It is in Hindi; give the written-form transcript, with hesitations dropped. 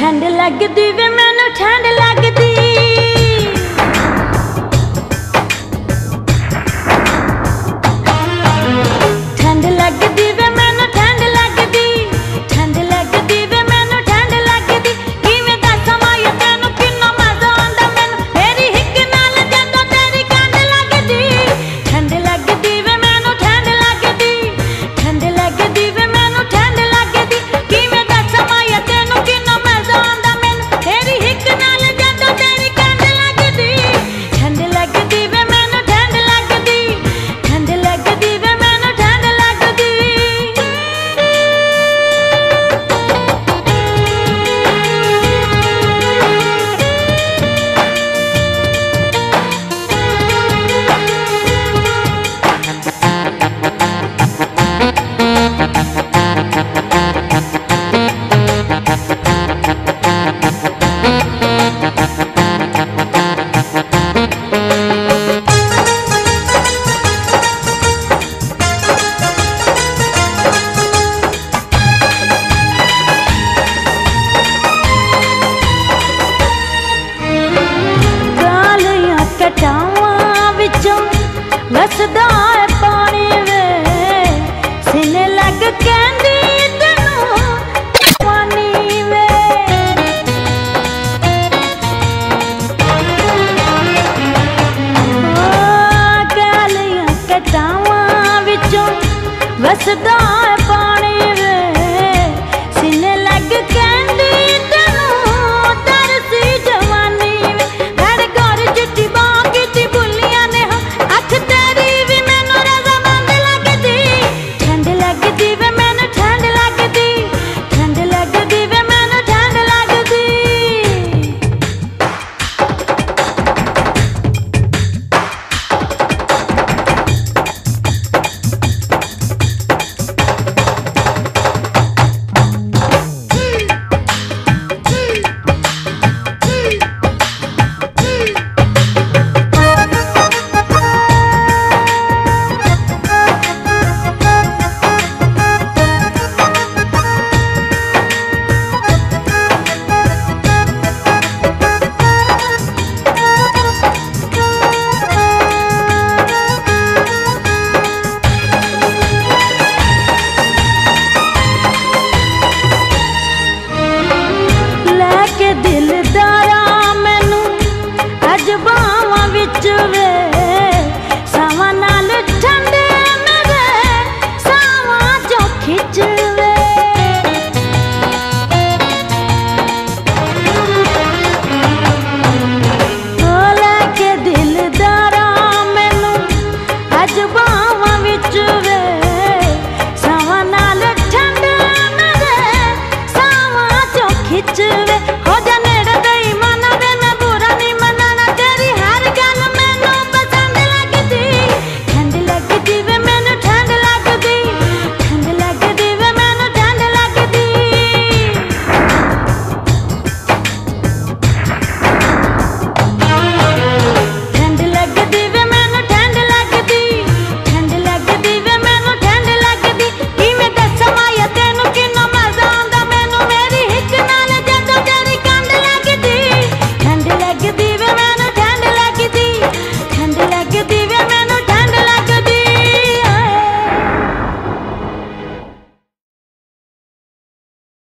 ठंड लगदी वे मैनू ठंड लगदी। ठंड लगदी वे मैनू ठंड लगदी। ठंड लगदी वे मैनू ठंड लगदी। किवें दस्सां माया तैनू किन्ना मजा आंदा मैनू तेरी हिक नाल जदों तेरी कंध लगदी। ठंड लगदी वे मैनू ठंड लगदी। ठंड लगदी वे मैनू ठंड लगदी। किवें दस्सां माया तैनू किन्ना मजा आंदा मैनू तेरी हिक नाल जदों तेरी कंध लगदी। ठंड लगदी वे मैनू ठंड लगदी। ठंड लगदी वे मैनू ठंड लगदी। कालियां कटावां विचों वसदा है पानी वे सीने लग कहंदी तैनू पानी वे। कालियां कटावां विचों वसदा है पानी वे सीने लग कहंदी तैनू तरसी जवानी वे। हर घर चिट्ठी बांग दी बुलियां ने अख तेरी भी मैनू रज़ामंद लगदी। ठंड लगदी वे मैनू ठंड लगदी। ठंड लगदी वे मैनू ठंड लगदी। लैके दिलदारा मैनू अज बावां विच वे सावां नाल ठंडे मेरे सावां चों खिच वे। ओ लैके दिलदारा मैनू अज बावां विच वे सावां नाल ठंडे मेरे सावां चों खिच वे।